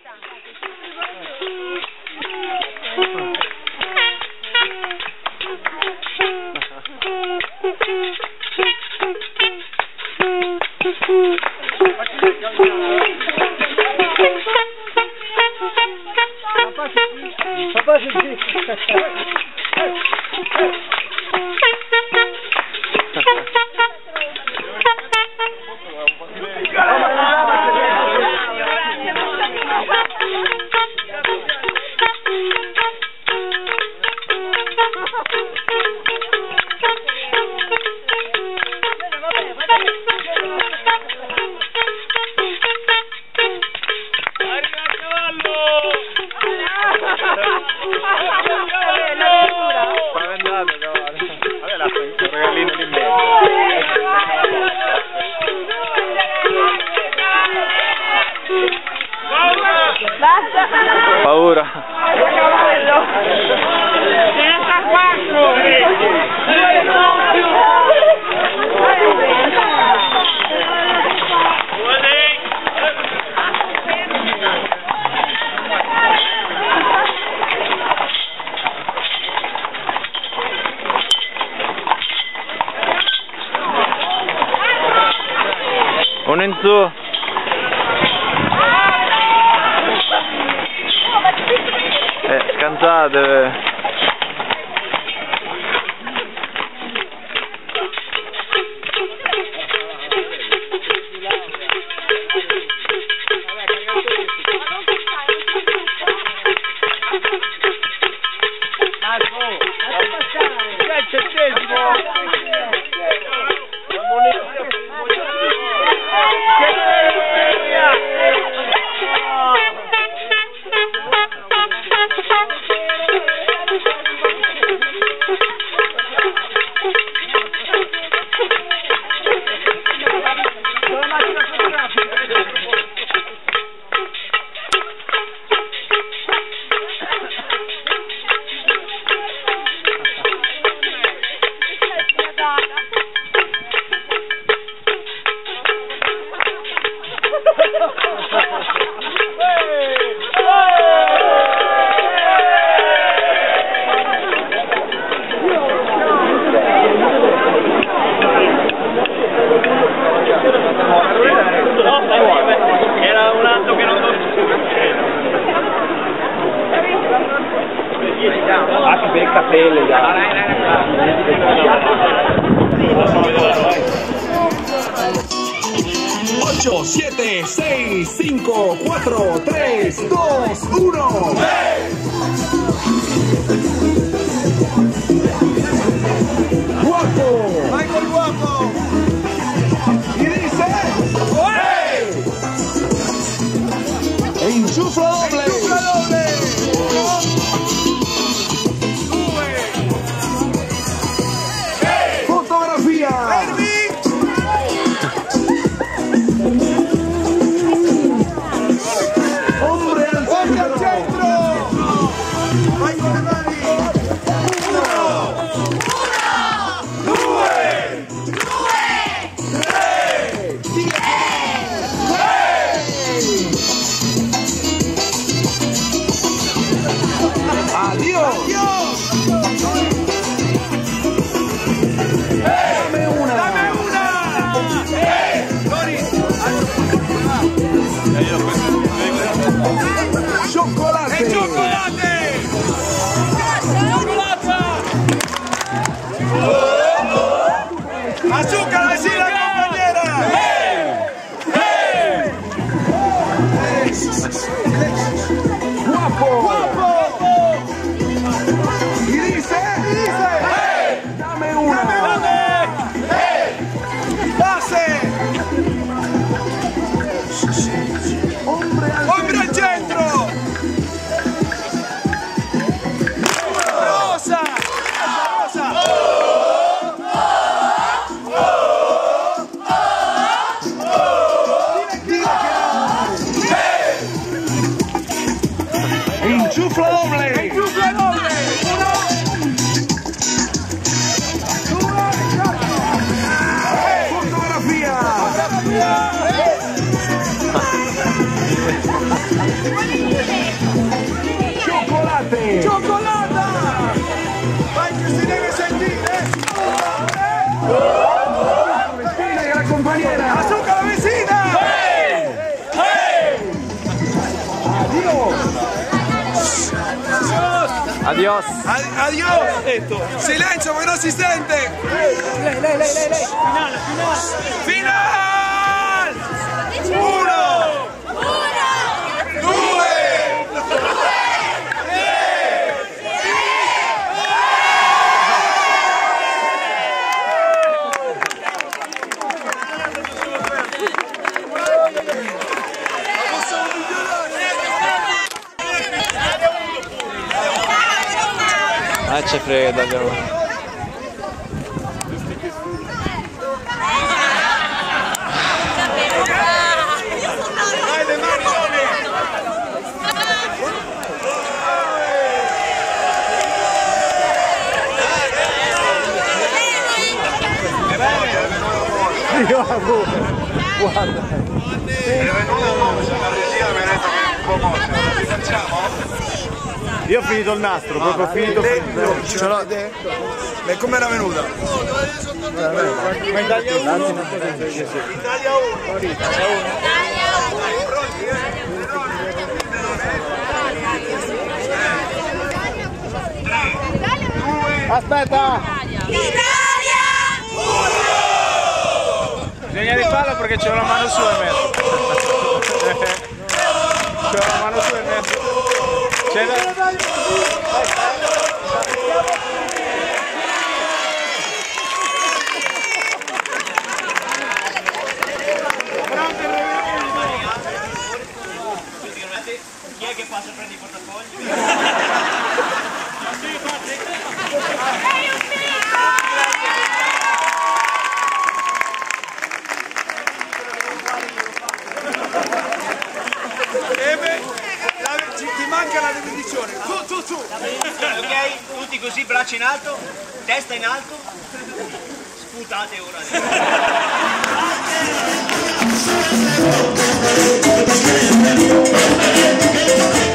Papà sì. Paura. Cavallo. 34. Uno in su. Scansate. Era un altro che non lo Ah, che bel capello, dai. 8, 7, 6, 5, 4, 3, 2, 1. ¡Guapo! vai col guapo! Y dice... ¡Hey! E insufla doble. Insufla doble! 1, 2, Fotografía. fermi! Hombre al centro. Vai con le mani! 1, 2, 3, 10! Adiós. Dame una. ¡Dame una! Tony! Chocolate. ¡El chocolate! ¡Chocolate! ¡Azúcar, decila, compañera! Guapo. ¡Guapo! Y dice... Dame una. ¡Pase! Hombre al ¡Hombre al centro! ¡Rosa! ¡Rosa! Vecina y a la compañera. ¡Azúcar la vecina! Adios. Adiós! Silenzio, perché non si sente! Lei! Final! 1! 2! C'è freddo, andiamo. Guarda. Io ho finito il nastro, proprio finito. Ce l'ho. E com'era venuta? Italia 1. Aspetta! Italia! Bisogna rifarlo perché c'è una mano su e mezzo. C'è una mano su e mezzo. C'è da... Chi è che passa a prendere i portafogli? Ti manca la benedizione. Su! Ok? Tutti così, braccia in alto, testa in alto. Sputate ora.